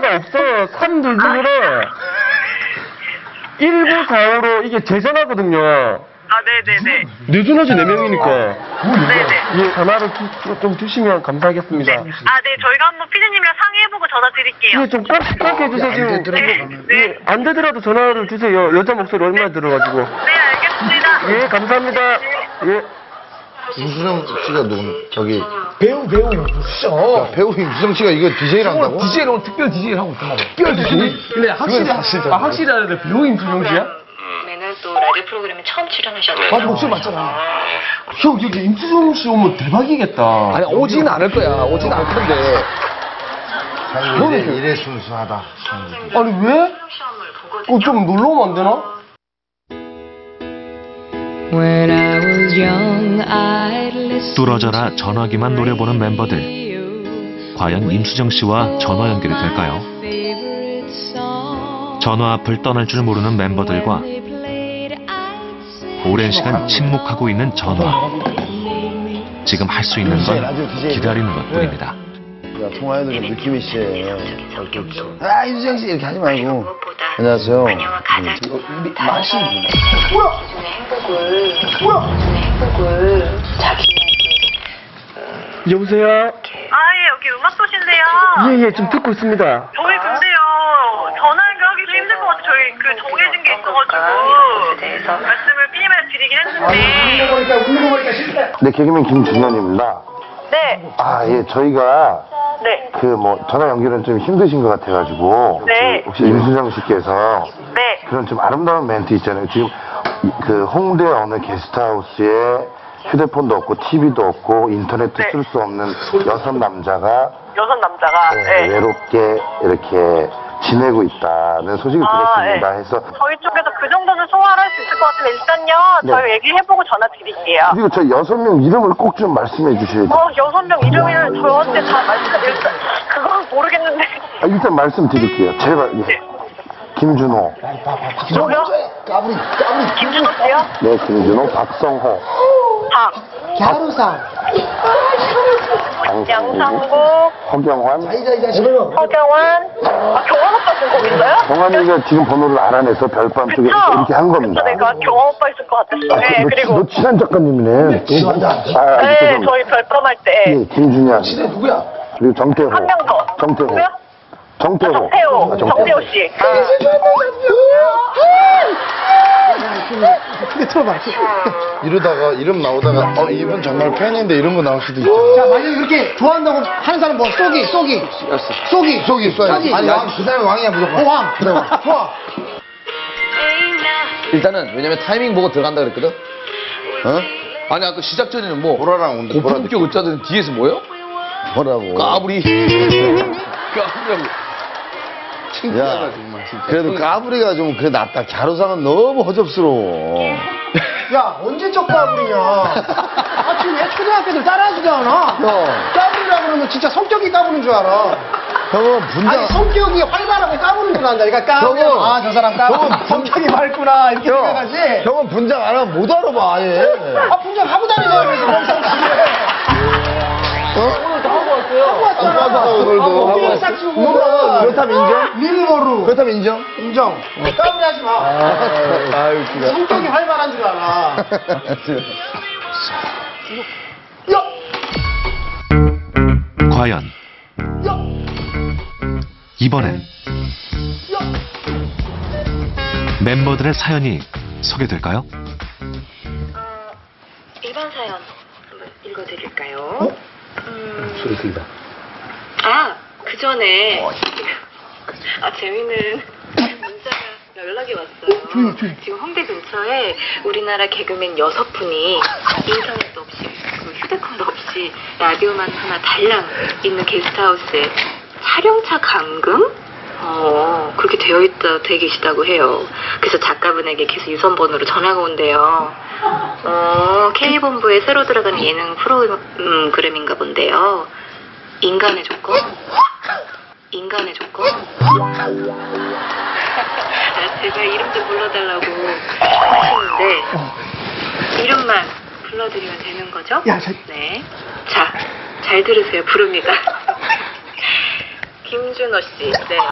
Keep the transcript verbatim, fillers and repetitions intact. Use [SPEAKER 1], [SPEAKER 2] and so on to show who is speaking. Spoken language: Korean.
[SPEAKER 1] 전화가 없어. 산 누르래. 일구사오로 이게 제 전화거든요.
[SPEAKER 2] 아, 네네네.
[SPEAKER 1] 내 전화지 네 명이니까.
[SPEAKER 2] 네네.
[SPEAKER 1] 예, 전화를 주, 좀 주시면 감사하겠습니다.
[SPEAKER 2] 네. 아, 네. 저희가 한번 피디님이랑 상의해보고 전화 드릴게요.
[SPEAKER 1] 예, 좀 꼭, 꼭 해주세요. 지금.
[SPEAKER 2] 네. 네.
[SPEAKER 1] 예, 안 되더라도 전화를 주세요. 여자 목소리 얼마나 들어가지고.
[SPEAKER 2] 네, 알겠습니다.
[SPEAKER 1] 예, 감사합니다. 예.
[SPEAKER 3] 임수정 씨가 누구, 저기.
[SPEAKER 4] 배우, 배우, 진짜.
[SPEAKER 3] 야, 배우 임수정 씨가 이거 디제이를 한다고?
[SPEAKER 4] 디제이를 오늘 특별 디제이를 하고 있단 말이야. 특별 디제이? 근데 확실히, 아, 확실히 알아야 돼. 배우 임수정 씨야?
[SPEAKER 2] 매는 또 라디오 프로그램에 처음 출연하셨네요.
[SPEAKER 4] 맞아, 목소리 맞잖아. 형, 여기 임수정 씨 오면 대박이겠다. 아니, 오진 않을 거야. 오진 않을 텐데.
[SPEAKER 3] 참, 이래, 이래 순수하다.
[SPEAKER 4] 아니, 왜? 어, 좀 놀러 오면 안 되나?
[SPEAKER 5] 뚫어져라 전화기만 노려보는 멤버들. 과연 임수정 씨와 전화 연결이 될까요? 전화 앞을 떠날 줄 모르는 멤버들과 오랜 시간 침묵하고 있는 전화. 지금 할 수 있는 건 기다리는 것뿐입니다.
[SPEAKER 3] 야, 통화해도 좀 느낌 있어. 아, 임수정 씨 이렇게 하지 말고. 안녕하세요.
[SPEAKER 2] 가장
[SPEAKER 4] 맛이
[SPEAKER 2] 뭐야? 행복을 뭐야? 행복을 자기에게
[SPEAKER 1] 여보세요?
[SPEAKER 2] 아, 예, 여기 음악 소신데요.
[SPEAKER 1] 예, 예, 지금 듣고 있습니다.
[SPEAKER 2] 저희 근데요, 전화 연결하기 힘들 것 같아요. 저희 그 정해진 게 있어가지고 대해서 말씀을 피디님한테 드리긴 했는데.
[SPEAKER 3] 네, 개그맨 김준현입니다.
[SPEAKER 2] 네,
[SPEAKER 3] 아, 예, 저희가
[SPEAKER 2] 네,
[SPEAKER 3] 그 뭐 전화 연결은 좀 힘드신 것 같아가지고
[SPEAKER 2] 네.
[SPEAKER 3] 혹시 임수정 씨께서
[SPEAKER 2] 네.
[SPEAKER 3] 그런 좀 아름다운 멘트 있잖아요. 지금 그 홍대 어느 게스트하우스에 휴대폰도 없고 티비도 없고 인터넷도
[SPEAKER 2] 네.
[SPEAKER 3] 쓸 수 없는 여섯 남자가
[SPEAKER 2] 여섯 남자가
[SPEAKER 3] 네,
[SPEAKER 2] 네.
[SPEAKER 3] 외롭게 이렇게 지내고 있다는 소식을
[SPEAKER 2] 아,
[SPEAKER 3] 들었습니다.
[SPEAKER 2] 네.
[SPEAKER 3] 해서
[SPEAKER 2] 저희 쪽에서 그 정도는 소화를 할 수 있을 것 같은데 일단요,
[SPEAKER 3] 네.
[SPEAKER 2] 저희 얘기해보고 전화 드릴게요.
[SPEAKER 3] 그리고 저 여섯 명 이름을 꼭 좀 말씀해 주셔야죠.
[SPEAKER 2] 어, 여섯 명 이름을 저한테 다 말씀드릴 수, 그건 모르겠는데.
[SPEAKER 3] 아, 일단 말씀드릴게요. 제발. 예.
[SPEAKER 2] 네.
[SPEAKER 3] 김준호.
[SPEAKER 2] 누구요? 김준호 씨요?
[SPEAKER 3] 네, 김준호. 박성호.
[SPEAKER 2] 박.
[SPEAKER 4] 갸루상.
[SPEAKER 2] 양상국.
[SPEAKER 3] 허경환.
[SPEAKER 2] 허경환. 아, 경환 오빠 쓴 곡인가요?
[SPEAKER 3] 경환이가 지금 번호를 알아내서 별밤 쪽에
[SPEAKER 2] 그쵸?
[SPEAKER 3] 이렇게 한 겁니다.
[SPEAKER 2] 그쵸, 내가 경환 오빠 있을 것 같았어.
[SPEAKER 3] 아,
[SPEAKER 2] 네,
[SPEAKER 3] 너,
[SPEAKER 2] 그리고.
[SPEAKER 3] 너 친한 작가님이네. 친하다. 아,
[SPEAKER 2] 네,
[SPEAKER 3] 죄송합니다.
[SPEAKER 2] 저희 별밤 할 때.
[SPEAKER 3] 네, 김준현.
[SPEAKER 4] 누구야?
[SPEAKER 3] 그리고 정태호.
[SPEAKER 2] 한 명 더.
[SPEAKER 3] 정태호.
[SPEAKER 2] 누구요?
[SPEAKER 3] 정태호.
[SPEAKER 2] 정태호.
[SPEAKER 3] 아,
[SPEAKER 2] 정태호 씨.
[SPEAKER 4] 크게 틀어봐.
[SPEAKER 3] 이러다가 이름 나오다가 어 이분 정말 팬인데 이런 거 나올 수도 있죠.
[SPEAKER 4] 자, 만약에 그렇게 좋아한다고 하는 사람 뭐, 쏘기, 쏘기. 쏘기.
[SPEAKER 3] 속이 쏴요.
[SPEAKER 4] 쏘기.
[SPEAKER 3] 아니 왕 그다음에 왕이야 무조건.
[SPEAKER 4] 어, 왕. 좋아.
[SPEAKER 6] 일단은 왜냐면 타이밍 보고 들어간다 그랬거든. 어? 아니 아까 시작 전에는 뭐
[SPEAKER 3] 보라랑 온다. 보라
[SPEAKER 6] 고품격 의자들 뒤에서 뭐요?
[SPEAKER 3] 뭐라고?
[SPEAKER 6] 까불이. 까불이.
[SPEAKER 3] 야, 그래도 까불이가 좀 그 낫다. 갸루상은 너무 허접스러워.
[SPEAKER 4] 야, 언제적 까불이냐. 아, 지금 애 초등학교들 따라하지도 않아.
[SPEAKER 3] 형,
[SPEAKER 4] 까불이라 그러면 진짜 성격이 까부는 줄 알아.
[SPEAKER 3] 형은 분장.
[SPEAKER 4] 아니, 성격이 활발하고 까부는 줄 안다. 그러니까 까불면,
[SPEAKER 3] 형은-
[SPEAKER 4] 아, 저 사람 까부 성격이 밝구나. 이렇게 생각하지.
[SPEAKER 3] 형은 분장 안 하면 못 알아봐 아예.
[SPEAKER 4] 아, 분장 하고 다니잖아, 평상시에.
[SPEAKER 3] 어?
[SPEAKER 4] 하고 왔잖아.
[SPEAKER 3] 하고 왔어, 오늘도.
[SPEAKER 4] 하고
[SPEAKER 3] 하고 왔어.
[SPEAKER 4] 싹 치고.
[SPEAKER 3] 그럼, 그렇다면 인정?
[SPEAKER 4] 밀모루.
[SPEAKER 3] 그렇다면 인정?
[SPEAKER 4] 인정. 까불이 하지 마.
[SPEAKER 3] 아유, 웃기다.
[SPEAKER 4] 성격이 활발한 줄 알아.
[SPEAKER 5] 과연 이번엔 멤버들의 사연이 소개될까요?
[SPEAKER 2] 어, 일반 사연 한번 읽어드릴까요?
[SPEAKER 4] 어?
[SPEAKER 2] 음,
[SPEAKER 3] 소리 들리다.
[SPEAKER 2] 아, 그 전에 아 재미는 문자가 연락이 왔어요. 지금 홍대 근처에 우리나라 개그맨 여섯 분이 인터넷도 없이 그 휴대폰도 없이 라디오만 하나 달랑 있는 게스트하우스에 촬영차 감금? 어, 그렇게 되어 있다, 되어 계시다고 해요. 그래서 작가분에게 계속 유선번호로 전화가 온대요. 어, K본부에 새로 들어가는 예능 프로그램인가 본데요. 인간의 조건? 인간의 조건? 아, 제가 이름 좀 불러달라고 하시는데, 이름만 불러드리면 되는 거죠?
[SPEAKER 4] 야, 저...
[SPEAKER 2] 네. 자, 잘 들으세요. 부릅니다. 김준호 씨. 네.